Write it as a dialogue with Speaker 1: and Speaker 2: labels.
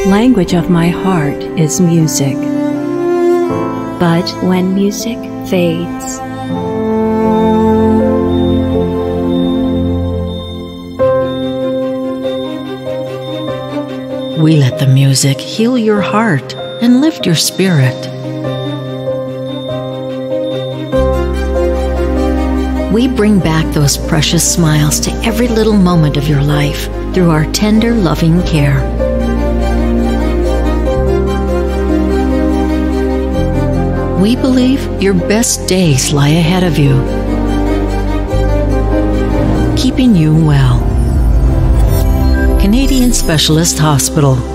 Speaker 1: language of my heart is music. But when music fades,
Speaker 2: we let the music heal your heart and lift your spirit. We bring back those precious smiles to every little moment of your life through our tender, loving care. We believe your best days lie ahead of you, keeping you well. Canadian Specialist Hospital.